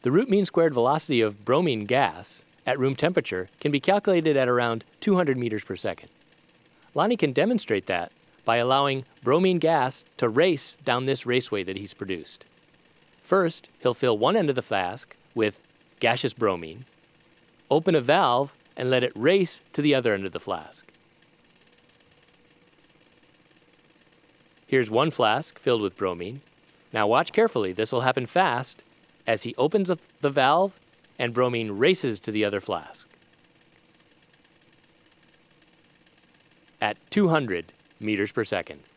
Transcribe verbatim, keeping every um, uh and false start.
The root mean squared velocity of bromine gas at room temperature can be calculated at around two hundred meters per second. Lonnie can demonstrate that by allowing bromine gas to race down this raceway that he's produced. First, he'll fill one end of the flask with gaseous bromine, open a valve, and let it race to the other end of the flask. Here's one flask filled with bromine. Now watch carefully, this will happen fast as he opens up the valve and bromine races to the other flask. At two hundred meters per second.